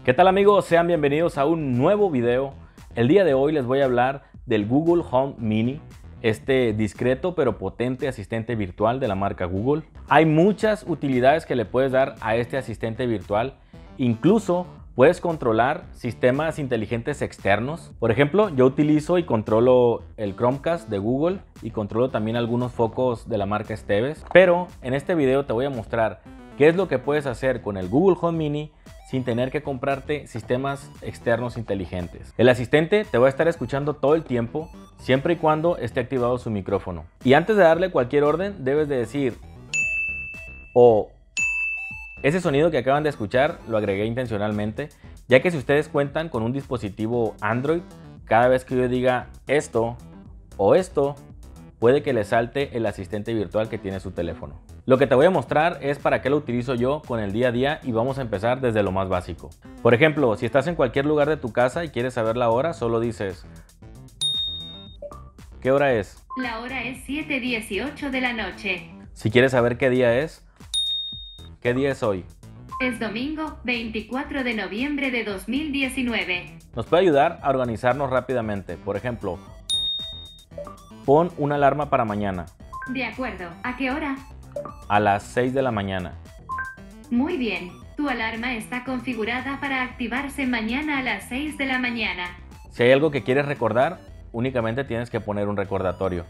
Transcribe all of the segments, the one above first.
¿Qué tal amigos? Sean bienvenidos a un nuevo video. El día de hoy les voy a hablar del Google Home Mini, este discreto pero potente asistente virtual de la marca Google. Hay muchas utilidades que le puedes dar a este asistente virtual, incluso puedes controlar sistemas inteligentes externos. Por ejemplo, yo utilizo y controlo el Chromecast de Google y controlo también algunos focos de la marca Steves. Pero en este video te voy a mostrar qué es lo que puedes hacer con el Google Home Mini sin tener que comprarte sistemas externos inteligentes. El asistente te va a estar escuchando todo el tiempo, siempre y cuando esté activado su micrófono. Y antes de darle cualquier orden, debes de decir o ese sonido que acaban de escuchar lo agregué intencionalmente, ya que si ustedes cuentan con un dispositivo Android, cada vez que yo diga esto o esto, puede que le salte el asistente virtual que tiene su teléfono. Lo que te voy a mostrar es para qué lo utilizo yo con el día a día y vamos a empezar desde lo más básico. Por ejemplo, si estás en cualquier lugar de tu casa y quieres saber la hora, solo dices ¿qué hora es? La hora es 7:18 de la noche. Si quieres saber qué día es, ¿qué día es hoy? Es domingo 24 de noviembre de 2019. Nos puede ayudar a organizarnos rápidamente. Por ejemplo, pon una alarma para mañana. De acuerdo. ¿A qué hora? A las 6 de la mañana. Muy bien. Tu alarma está configurada para activarse mañana a las 6 de la mañana. Si hay algo que quieres recordar, únicamente tienes que poner un recordatorio.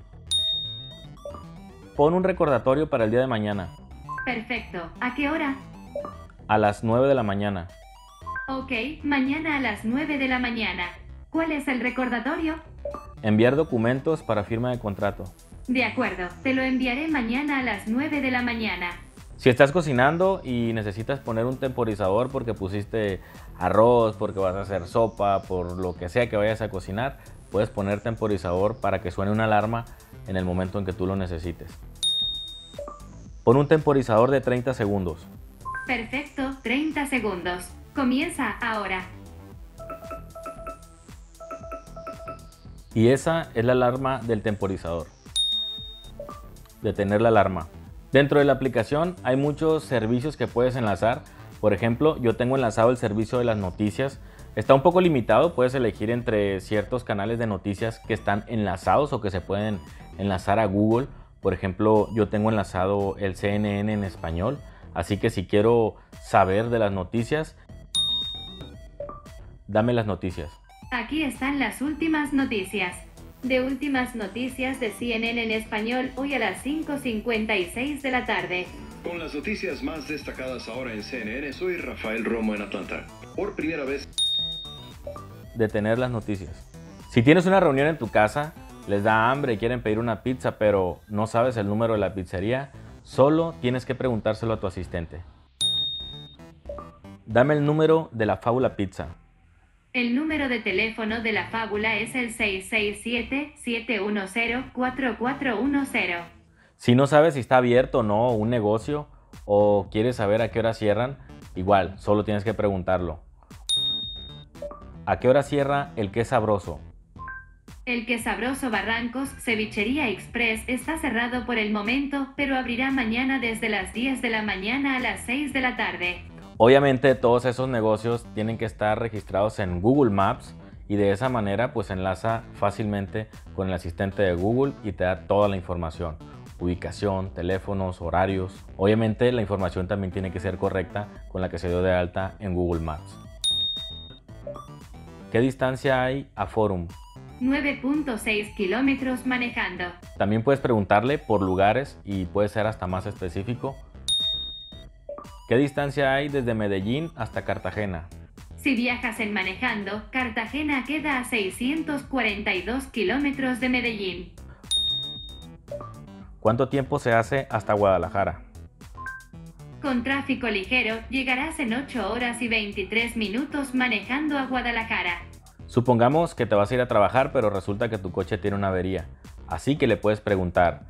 Pon un recordatorio para el día de mañana. Perfecto. ¿A qué hora? A las 9 de la mañana. Ok, mañana a las 9 de la mañana. ¿Cuál es el recordatorio? Enviar documentos para firma de contrato. De acuerdo, te lo enviaré mañana a las 9 de la mañana. Si estás cocinando y necesitas poner un temporizador porque pusiste arroz, porque vas a hacer sopa, por lo que sea que vayas a cocinar, puedes poner temporizador para que suene una alarma en el momento en que tú lo necesites. Pon un temporizador de 30 segundos. Perfecto, 30 segundos. Comienza ahora. Y esa es la alarma del temporizador. Detener la alarma. Dentro de la aplicación hay muchos servicios que puedes enlazar. Por ejemplo, yo tengo enlazado el servicio de las noticias. Está un poco limitado, puedes elegir entre ciertos canales de noticias que están enlazados o que se pueden enlazar a Google. Por ejemplo, yo tengo enlazado el CNN en español, así que si quiero saber de las noticias, dame las noticias. Aquí están las últimas noticias. De últimas noticias de CNN en español hoy a las 5:56 de la tarde. Con las noticias más destacadas ahora en CNN, soy Rafael Romo en Atlanta. Por primera vez. Detener las noticias. Si tienes una reunión en tu casa, les da hambre y quieren pedir una pizza, pero no sabes el número de la pizzería, solo tienes que preguntárselo a tu asistente. Dame el número de la Fábula Pizza. El número de teléfono de la fábula es el 667-710-4410. Si no sabes si está abierto o no un negocio o quieres saber a qué hora cierran, igual, solo tienes que preguntarlo. ¿A qué hora cierra el Qué Sabroso? El Que Sabroso Barrancos Cevichería Express está cerrado por el momento, pero abrirá mañana desde las 10 de la mañana a las 6 de la tarde. Obviamente todos esos negocios tienen que estar registrados en Google Maps y de esa manera pues enlaza fácilmente con el asistente de Google y te da toda la información. Ubicación, teléfonos, horarios. Obviamente la información también tiene que ser correcta con la que se dio de alta en Google Maps. ¿Qué distancia hay a Forum? 9.6 kilómetros manejando. También puedes preguntarle por lugares y puede ser hasta más específico. ¿Qué distancia hay desde Medellín hasta Cartagena? Si viajas en manejando, Cartagena queda a 642 kilómetros de Medellín. ¿Cuánto tiempo se hace hasta Guadalajara? Con tráfico ligero, llegarás en 8 horas y 23 minutos manejando a Guadalajara. Supongamos que te vas a ir a trabajar, pero resulta que tu coche tiene una avería. Así que le puedes preguntar,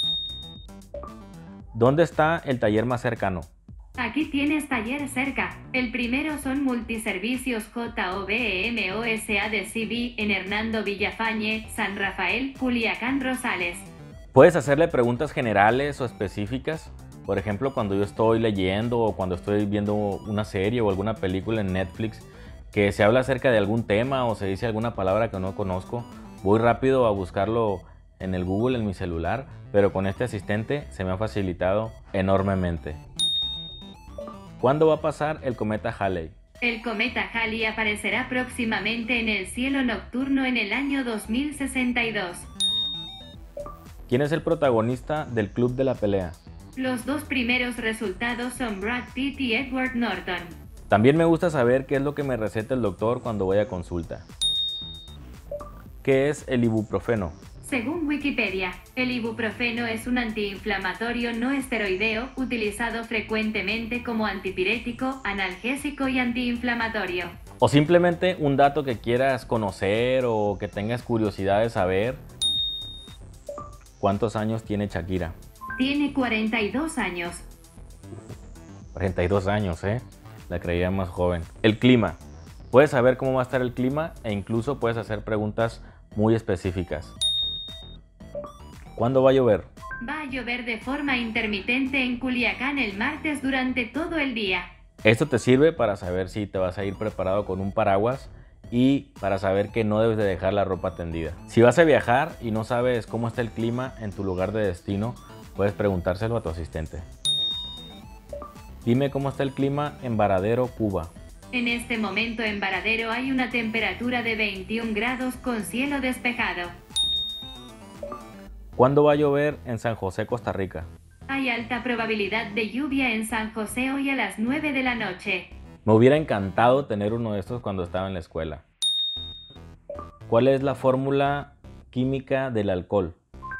¿dónde está el taller más cercano? Aquí tienes taller cerca. El primero son Multiservicios JOBEMOSA de CB en Hernando Villafañe, San Rafael, Culiacán, Rosales. Puedes hacerle preguntas generales o específicas. Por ejemplo, cuando yo estoy leyendo o cuando estoy viendo una serie o alguna película en Netflix que se habla acerca de algún tema o se dice alguna palabra que no conozco, voy rápido a buscarlo en el Google en mi celular, pero con este asistente se me ha facilitado enormemente. ¿Cuándo va a pasar el cometa Halley? El cometa Halley aparecerá próximamente en el cielo nocturno en el año 2062. ¿Quién es el protagonista del Club de la Pelea? Los dos primeros resultados son Brad Pitt y Edward Norton. También me gusta saber qué es lo que me receta el doctor cuando voy a consulta. ¿Qué es el ibuprofeno? Según Wikipedia, el ibuprofeno es un antiinflamatorio no esteroideo utilizado frecuentemente como antipirético, analgésico y antiinflamatorio. O simplemente un dato que quieras conocer o que tengas curiosidad de saber. ¿Cuántos años tiene Shakira? Tiene 42 años. 42 años, La creía más joven. El clima. Puedes saber cómo va a estar el clima e incluso puedes hacer preguntas muy específicas. ¿Cuándo va a llover? Va a llover de forma intermitente en Culiacán el martes durante todo el día. Esto te sirve para saber si te vas a ir preparado con un paraguas y para saber que no debes de dejar la ropa tendida. Si vas a viajar y no sabes cómo está el clima en tu lugar de destino, puedes preguntárselo a tu asistente. Dime cómo está el clima en Varadero, Cuba. En este momento en Varadero hay una temperatura de 21 grados con cielo despejado. ¿Cuándo va a llover en San José, Costa Rica? Hay alta probabilidad de lluvia en San José hoy a las 9 de la noche. Me hubiera encantado tener uno de estos cuando estaba en la escuela. ¿Cuál es la fórmula química del alcohol?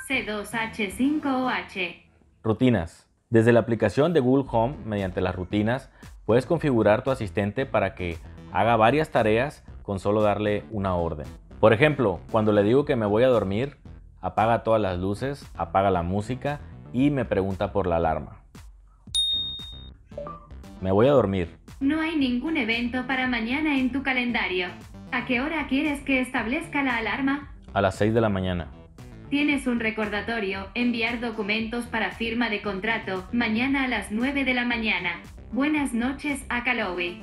C2H5OH. Rutinas. Desde la aplicación de Google Home, mediante las rutinas, puedes configurar tu asistente para que haga varias tareas con solo darle una orden. Por ejemplo, cuando le digo que me voy a dormir, apaga todas las luces, apaga la música y me pregunta por la alarma. Me voy a dormir. No hay ningún evento para mañana en tu calendario. ¿A qué hora quieres que establezca la alarma? A las 6 de la mañana. Tienes un recordatorio, enviar documentos para firma de contrato, mañana a las 9 de la mañana. Buenas noches, Akalowi.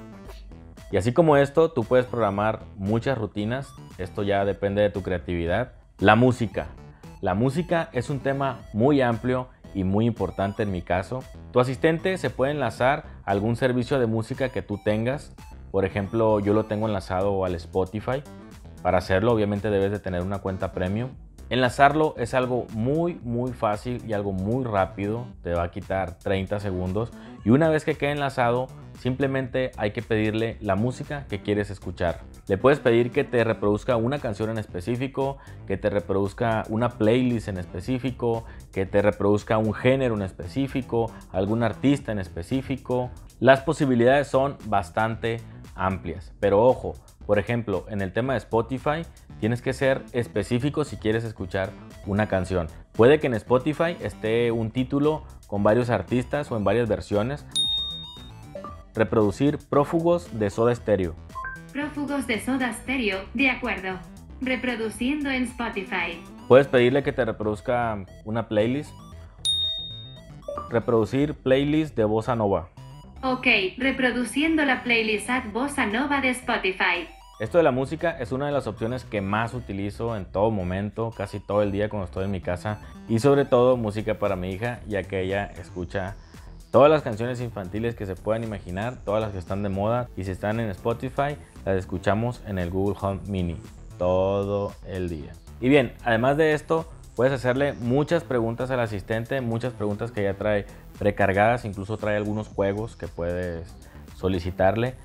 Y así como esto, tú puedes programar muchas rutinas. Esto ya depende de tu creatividad. La música. La música es un tema muy amplio y muy importante en mi caso. Tu asistente se puede enlazar a algún servicio de música que tú tengas. Por ejemplo, yo lo tengo enlazado al Spotify. Para hacerlo, obviamente debes de tener una cuenta premium. Enlazarlo es algo muy fácil y algo muy rápido. Te va a quitar 30 segundos. Y una vez que quede enlazado, simplemente hay que pedirle la música que quieres escuchar. Le puedes pedir que te reproduzca una canción en específico, que te reproduzca una playlist en específico, que te reproduzca un género en específico, algún artista en específico. Las posibilidades son bastante amplias, pero ojo, por ejemplo, en el tema de Spotify tienes que ser específico si quieres escuchar una canción. Puede que en Spotify esté un título con varios artistas o en varias versiones. Reproducir Prófugos de Soda Stereo. Prófugos de Soda Stereo, de acuerdo. Reproduciendo en Spotify. Puedes pedirle que te reproduzca una playlist. Reproducir playlist de Bossa Nova. Ok, reproduciendo la playlist Bossa Nova de Spotify. Esto de la música es una de las opciones que más utilizo en todo momento, casi todo el día cuando estoy en mi casa. Y sobre todo música para mi hija, ya que ella escucha todas las canciones infantiles que se puedan imaginar, todas las que están de moda, y si están en Spotify, las escuchamos en el Google Home Mini todo el día. Y bien, además de esto, puedes hacerle muchas preguntas al asistente, muchas preguntas que ya trae precargadas, incluso trae algunos juegos que puedes solicitarle.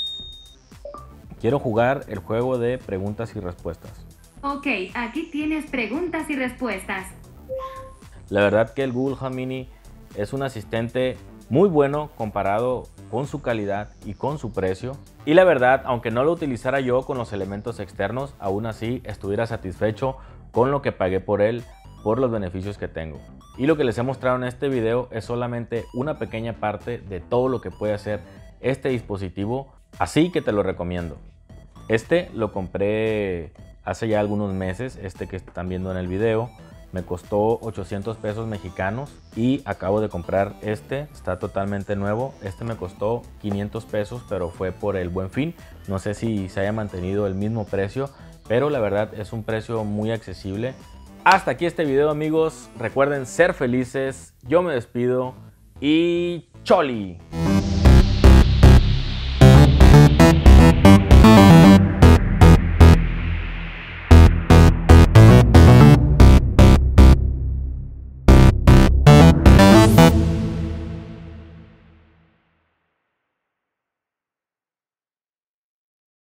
Quiero jugar el juego de preguntas y respuestas. Ok, aquí tienes preguntas y respuestas. La verdad que el Google Home Mini es un asistente muy bueno comparado con su calidad y con su precio. Y la verdad, aunque no lo utilizara yo con los elementos externos, aún así estuviera satisfecho con lo que pagué por él, por los beneficios que tengo. Y lo que les he mostrado en este video es solamente una pequeña parte de todo lo que puede hacer este dispositivo, así que te lo recomiendo. Este lo compré hace ya algunos meses, este que están viendo en el video. me costó 800 pesos mexicanos y acabo de comprar este, está totalmente nuevo. Este me costó 500 pesos, pero fue por el Buen Fin. No sé si se haya mantenido el mismo precio, pero la verdad es un precio muy accesible. Hasta aquí este video, amigos. Recuerden ser felices. Yo me despido y ¡choli!